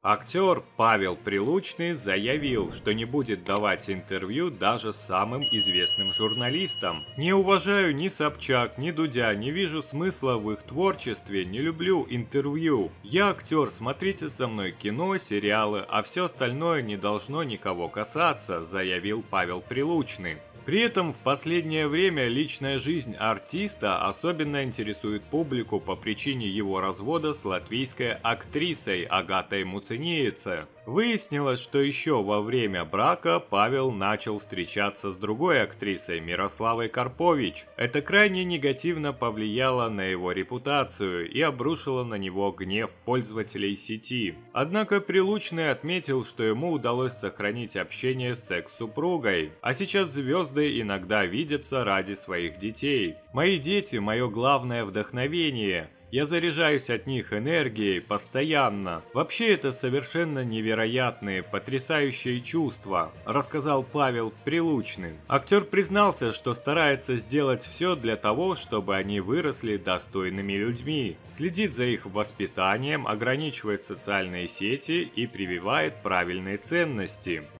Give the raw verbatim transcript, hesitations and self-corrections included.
Актер Павел Прилучный заявил, что не будет давать интервью даже самым известным журналистам. «Не уважаю ни Собчак, ни Дудя, не вижу смысла в их творчестве, не люблю интервью. Я актер, смотрите со мной кино, сериалы, а все остальное не должно никого касаться», заявил Павел Прилучный. При этом в последнее время личная жизнь артиста особенно интересует публику по причине его развода с латвийской актрисой Агатой Муцениеце. Выяснилось, что еще во время брака Павел начал встречаться с другой актрисой Мирославой Карпович. Это крайне негативно повлияло на его репутацию и обрушило на него гнев пользователей сети. Однако Прилучный отметил, что ему удалось сохранить общение с экс-супругой, а сейчас звезды иногда видятся ради своих детей. «Мои дети – мое главное вдохновение. Я заряжаюсь от них энергией постоянно. Вообще это совершенно невероятные, потрясающие чувства», рассказал Павел Прилучный. Актер признался, что старается сделать все для того, чтобы они выросли достойными людьми, следит за их воспитанием, ограничивает социальные сети и прививает правильные ценности.